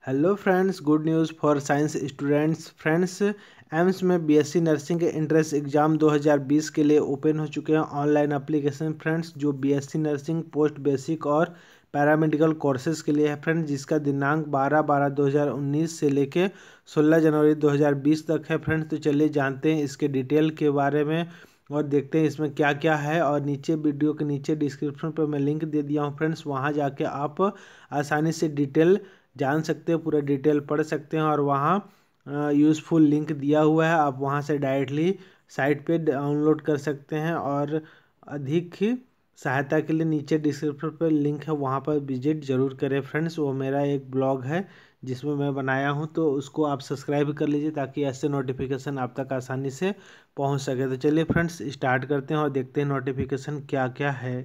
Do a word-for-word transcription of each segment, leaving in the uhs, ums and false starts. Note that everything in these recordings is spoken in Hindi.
Hello friends, good news for science students. Friends, AIIMS में बीएससी नर्सिंग के एंट्रेंस एग्ज़ाम दो हज़ार बीस के लिए ओपन हो चुके हैं ऑनलाइन एप्लीकेशन। फ्रेंड्स, जो बीएससी नर्सिंग पोस्ट बेसिक और पैरामेडिकल कोर्सेज के लिए है फ्रेंड्स, जिसका दिनांक बारह बारह दो हज़ार उन्नीस से लेके सोलह जनवरी दो हज़ार बीस तक है। फ्रेंड्स, तो चलिए जानते हैं इसके डिटेल के बारे में और देखते हैं इसमें क्या क्या है। और नीचे वीडियो के नीचे डिस्क्रिप्शन पर मैं लिंक दे दिया हूँ फ्रेंड्स, वहाँ जाके आप आसानी से डिटेल जान सकते हैं, पूरा डिटेल पढ़ सकते हैं। और वहाँ यूज़फुल लिंक दिया हुआ है, आप वहाँ से डायरेक्टली साइट पे डाउनलोड कर सकते हैं। और अधिक सहायता के लिए नीचे डिस्क्रिप्शन पर लिंक है, वहाँ पर विजिट ज़रूर करें फ्रेंड्स। वो मेरा एक ब्लॉग है जिसमें मैं बनाया हूँ, तो उसको आप सब्सक्राइब कर लीजिए ताकि ऐसे नोटिफिकेशन आप तक आसानी से पहुँच सके। तो चलिए फ्रेंड्स, स्टार्ट करते हैं और देखते हैं नोटिफिकेशन क्या क्या है।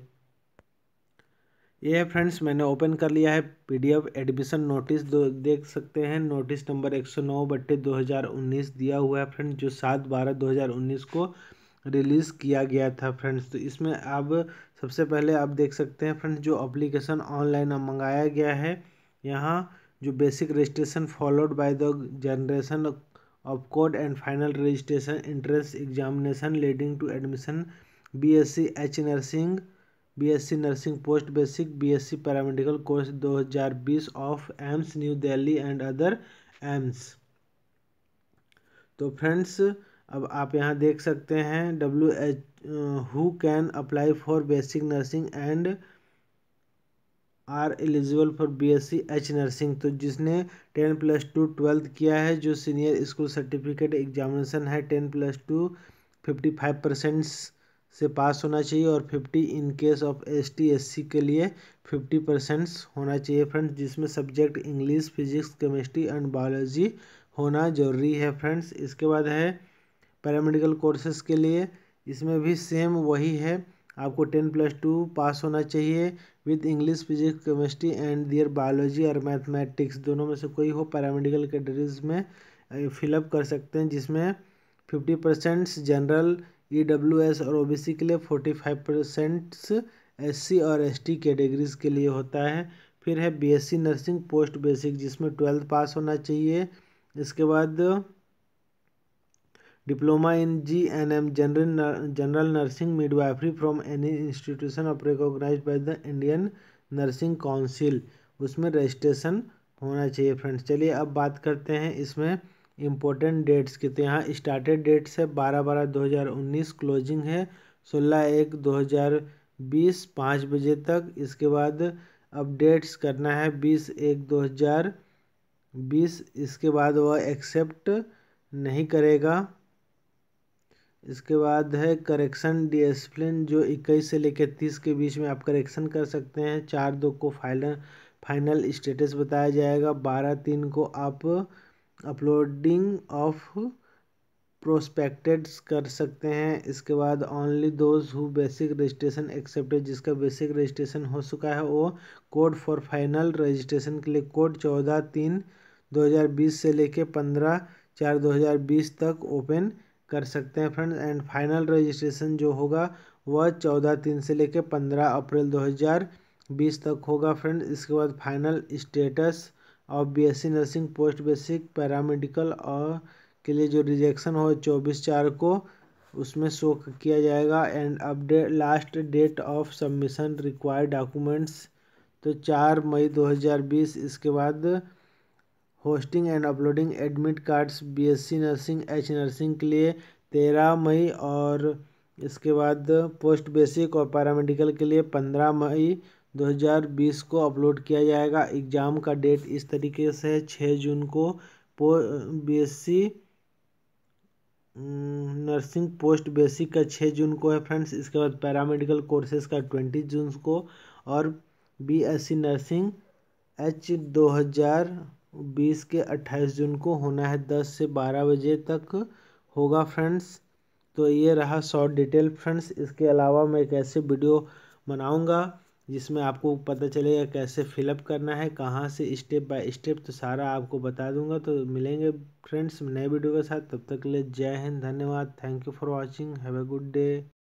ये है फ्रेंड्स, मैंने ओपन कर लिया है पीडीएफ एडमिशन नोटिस। दो देख सकते हैं, नोटिस नंबर एक सौ नौ बट्टे दो हज़ार उन्नीस दिया हुआ है फ्रेंड्स, जो सात बारह दो हज़ार उन्नीस को रिलीज़ किया गया था फ्रेंड्स। तो इसमें अब सबसे पहले आप देख सकते हैं फ्रेंड्स, जो एप्लीकेशन ऑनलाइन मंगाया गया है, यहाँ जो basic registration followed by the generation of code and final registration entrance examination leading to admission BSc H nursing, BSc nursing post basic, BSc paramedical course दो हज़ार बीस of AIIMS new Delhi and other AIIMS. तो फ्रेंड्स, अब आप यहाँ देख सकते हैं W H who can apply for basic nursing and are eligible for BSc H nursing. तो जिसने टेन प्लस टू ट्वेल्थ किया है, जो सीनियर स्कूल सर्टिफिकेट एग्जामिनेशन है ten plus two fifty five percent से पास होना चाहिए, और fifty in case of S T S C के लिए फिफ्टी परसेंट होना चाहिए फ्रेंड्स, जिसमें subject English, physics, chemistry and biology होना जरूरी है फ्रेंड्स। इसके बाद है पैरामेडिकल कोर्सेज के लिए, इसमें भी सेम वही है, आपको टेन प्लस टू पास होना चाहिए with English, physics, chemistry and their biology और मैथमेटिक्स, दोनों में से कोई हो। पैरामेडिकल कैटेगरीज में फिलअप कर सकते हैं, जिसमें fifty percent general, E W S और ओ बी सी के लिए, forty five percent S C और एस टी कैटेगरीज के लिए होता है। फिर है B S C nursing post basic, जिसमें ट्वेल्थ पास होना चाहिए। इसके बाद diploma in G N M general general nursing midwifery from any institution of recognised by the Indian Nursing Council, उसमें रजिस्ट्रेशन होना चाहिए फ्रेंड्स। चलिए अब बात करते हैं इसमें इम्पोर्टेंट डेट्स की। तो यहाँ स्टार्टेड डेट्स है बारह बारह दो हज़ार उन्नीस, क्लोजिंग है सोलह एक दो हज़ार बीस पाँच बजे तक। इसके बाद अपडेट्स करना है बीस एक दो हज़ार बीस, इसके बाद वह एक्सेप्ट नहीं करेगा। इसके बाद है करेक्शन डिसिप्लिन, जो इक्कीस से लेकर तीस के बीच में आप करेक्शन कर सकते हैं। चार दो को फाइनल फाइनल स्टेटस बताया जाएगा। बारह तीन को आप अपलोडिंग ऑफ प्रोस्पेक्टेड्स कर सकते हैं। इसके बाद only those who basic registration accepted, जिसका बेसिक रजिस्ट्रेशन हो चुका है, वो कोड फॉर फाइनल रजिस्ट्रेशन के लिए कोड चौदह तीन दो हज़ार बीस से लेके पंद्रह चार दो हज़ार बीस तक ओपन कर सकते हैं फ्रेंड्स। एंड फाइनल रजिस्ट्रेशन जो होगा वह चौदह तीन से लेके पंद्रह अप्रैल दो हज़ार बीस तक होगा फ्रेंड्स। इसके बाद final status of BSc nursing post basic paramedical और के लिए जो रिजेक्शन हो चौबीस चार को उसमें शो किया जाएगा। And update last date of submission required documents, तो चार मई दो हज़ार बीस। इसके बाद hosting and uploading admit cards BSc nursing H nursing के लिए तेरह मई, और इसके बाद पोस्ट बेसिक और पैरामेडिकल के लिए पंद्रह मई दो हज़ार बीस को अपलोड किया जाएगा। एग्ज़ाम का डेट इस तरीके से है, छः जून को बीएससी नर्सिंग पोस्ट बेसिक का छः जून को है फ्रेंड्स। इसके बाद पैरामेडिकल कोर्सेज का ट्वेंटी जून को, और बीएससी नर्सिंग एच दो हज़ार बीस के अट्ठाईस जून को होना है, दस से बारह बजे तक होगा फ्रेंड्स। तो ये रहा शॉर्ट डिटेल फ्रेंड्स। इसके अलावा मैं एक ऐसे वीडियो बनाऊंगा जिसमें आपको पता चलेगा कैसे फिलअप करना है, कहाँ से स्टेप बाय स्टेप, तो सारा आपको बता दूंगा। तो मिलेंगे फ्रेंड्स नए वीडियो के साथ, तब तक के लिए जय हिंद, धन्यवाद, thank you for watching, have a good day.